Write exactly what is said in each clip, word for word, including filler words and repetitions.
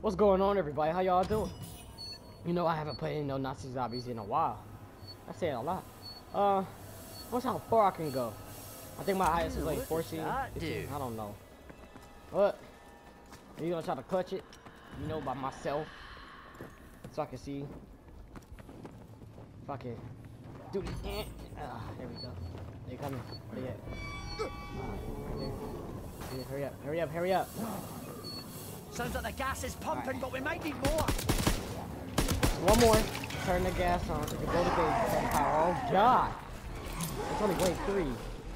What's going on, everybody? How y'all doing? You know, I haven't played no Nazi zombies in a while. I say it a lot. Uh, what's how far I can go? I think my highest is like fourteen, fifteen, I don't know. What? Are you gonna try to clutch it? You know, by myself, so I can see if I can do this. Ah, there we go. They coming. Where they at? Right there. Yeah, hurry up! Hurry up! Hurry up! Sounds like the gas is pumping, right, but we might need more. One more. Turn the gas on. Go to base. Oh God! It's only wave three.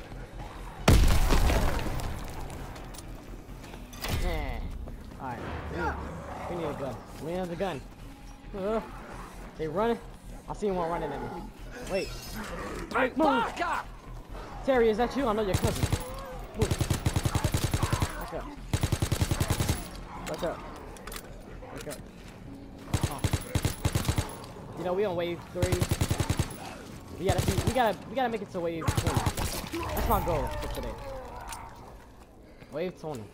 Yeah. All right. We need, we need a gun. We need a gun. Uh, they running. I see one running at me. Wait. Wait, move. Terry, is that you? I know your cousin. Move. Back up. Back up. Back up. Oh. You know, we on wave three. We gotta, be, we gotta, we gotta make it to wave twenty. That's my goal for today. Wave twenty.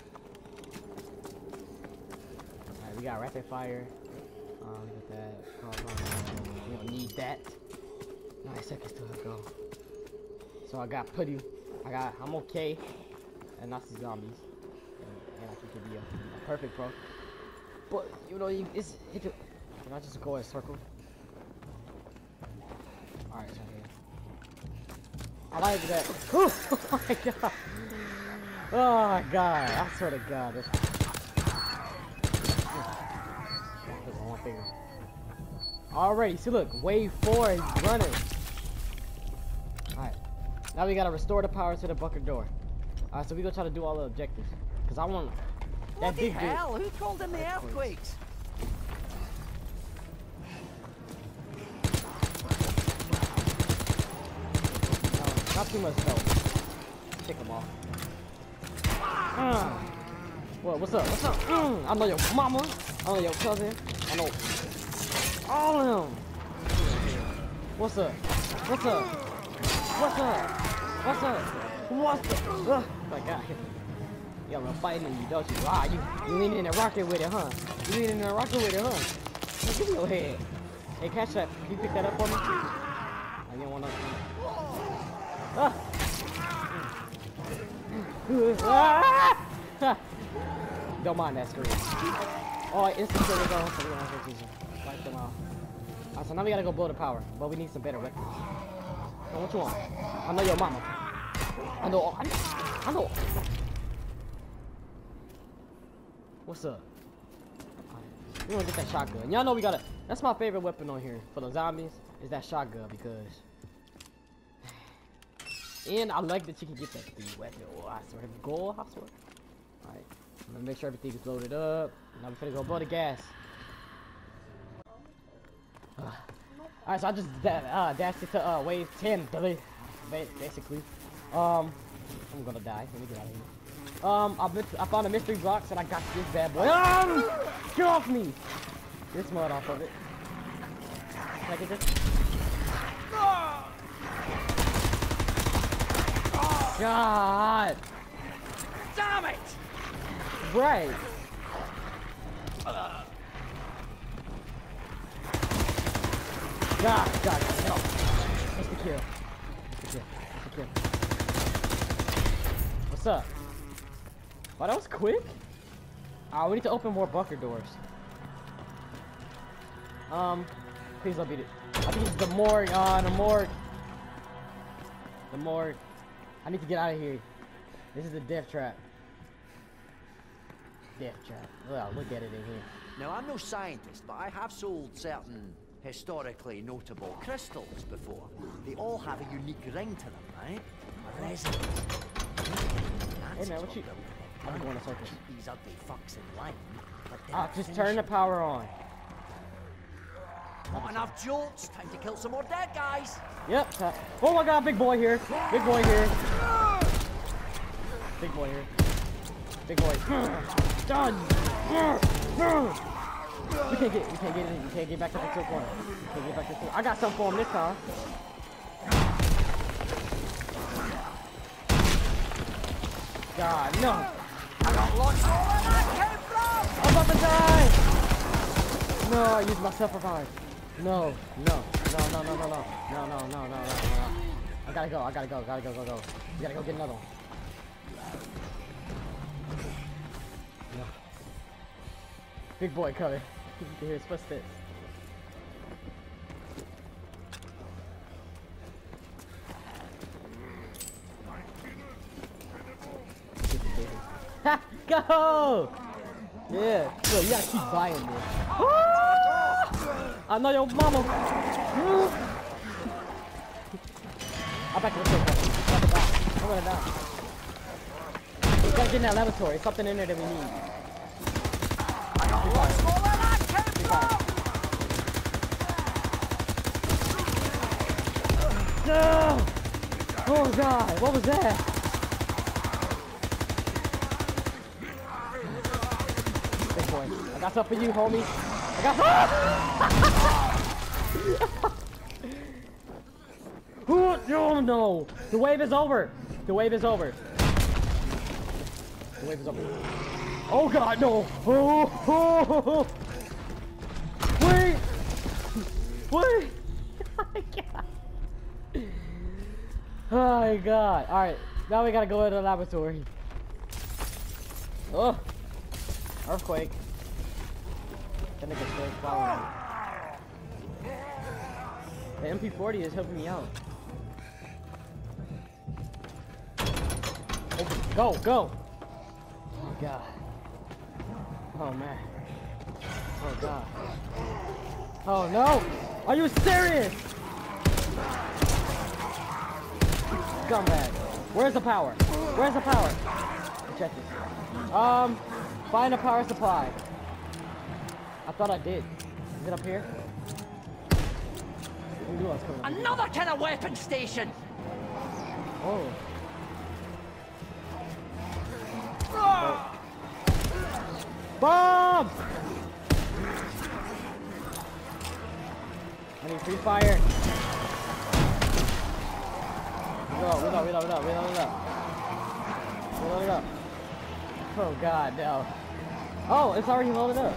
Alright, we got rapid fire. Um, with that. Oh, we don't need that. Nine seconds till I go. So I got putty. I got. I'm okay. And Nazi zombies. And, and I think it could be a, a perfect pro. But you know, you, it's. It could, can I just go in a circle? Alright, it's right here. I like that. Oh my god. Oh my god. I swear to god. This. Put one finger. Alrighty, see look, wave four is running. Alright. Now we gotta restore the power to the bunker door. Alright, so we gonna try to do all the objectives. Cause I want that big dude. What the hell? Who called in the earthquakes? No, not too much though. Kick them off. Mm. What, what's up? What's up? Mm. I know your mama. I know your cousin. I know all of them. What's up? What's up? What's up? What's up? What's up? Oh my god. You got a fighting in you, don't you? Ah, you, you leaning in the rocket with it, huh? You leaning in the rocket with it, huh? Hey, give me your head. Hey, catch that. Can you pick that up for me? I didn't want to. Ah! Don't mind that screen. Oh, I instant kill is on, so we don't have to use them. Fight them out. Alright, so now we gotta go blow the power, but we need some better weapons. So what you want? I know your mama. I know. I know. I know. What's up? Right. We gonna get that shotgun. Y'all know we gotta. That's my favorite weapon on here for the zombies. Is that shotgun because. And I like that you can get that three weapon. Oh, I swear, goal. I swear. All right. I'm gonna make sure everything is loaded up. Now we're gonna go blow the gas. Uh, Alright, so I just uh, dashed it to uh, wave ten, basically. Um, I'm gonna die. Let me get out of here. Um, I, I found a mystery box and I got this bad boy. Um, get off me! Get this mud off of it. Can I get this? God! Damn it! Right. Uh. God, God, no. That's the kill. That's the kill. That's the kill. What's up? Wow, that was quick. Ah, we need to open more bunker doors. Um, please don't beat it. I think it's the morgue. Ah, uh, the morgue. The morgue. I need to get out of here. This is the death trap. Death trap. Well, look at it in here. Now, I'm no scientist, but I have sold certain historically notable crystals before. They all have a unique ring to them, right? A resonance. Hey man, what you... I'm going to circle. Keep these ugly fucks in line. Ah, just turn the power on. Not enough jolts. Time to kill some more dead guys. Yep. Oh my god, big boy here. Big boy here. Big boy here. Big boy. Done. We can't get, we can't get in, we can't get back to the two corner. We can't get back to the two. I got something for him this time. God, no. I got lots more where that came from. I'm about to die. No, I used my self revive. No, no, no, no, no, no, no, no, no, no, no, no, no. I gotta go, I gotta go, gotta go, go, go. You gotta go get another one. No. Big boy coming. You can hear his footsteps. Ha! Go! Yeah. Look, you gotta keep buying this. I know your mama. I'll back to the place. I'm gonna die. We gotta get in that laboratory. Something in there that we need. Keep fire. Keep fire. No! Oh god, what was that? Big boy. I got something for you, homie. I got Oh no, no! The wave is over! The wave is over. The wave is over. Oh god, no! Oh, oh, oh. Wait! Wait! Oh my god! Oh my god! Alright, now we gotta go to the laboratory. Oh! Earthquake. That nigga's still following me. The M P forty is helping me out. Go, go! Oh god. Oh man. Oh god. Oh no! Are you serious? Scumbag. Where's the power? Where's the power? Check this. Um, find a power supply. I thought I did. Is it up here? Another kind of weapon station! Oh. Oh. Bomb! I need free fire. Reload, reload, reload, reload, reload, reload. Reload it up. Oh god, no. Oh, it's already loaded up.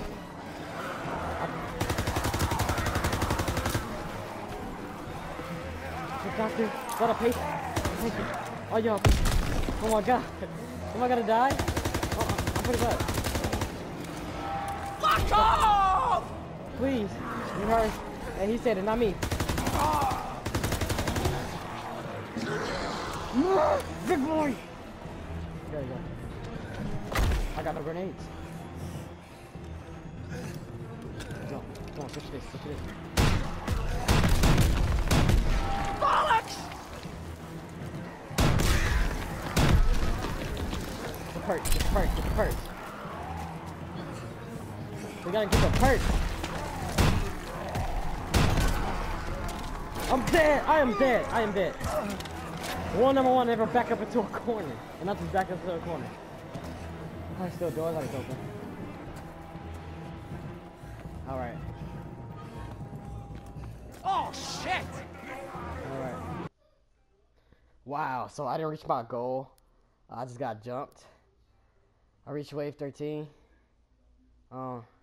Doctor, got a patient. patient. Oh, yo. Oh my god. Am I gonna die? Oh, I'm pretty bad. Fuck off! Please. You heard? And he said it, not me. No! Big boy! There you go. I got no grenades. Go. Come on, switch this, switch this. Bollocks! The perch, the perch, the perch. We gotta get the perch. I'm dead! I am dead! I am dead. Rule number one, never back up into a corner. And not just back up into a corner. I still doors like open. Alright. Oh shit! Alright. Wow, so I didn't reach my goal. I just got jumped. I reached wave thirteen. Oh.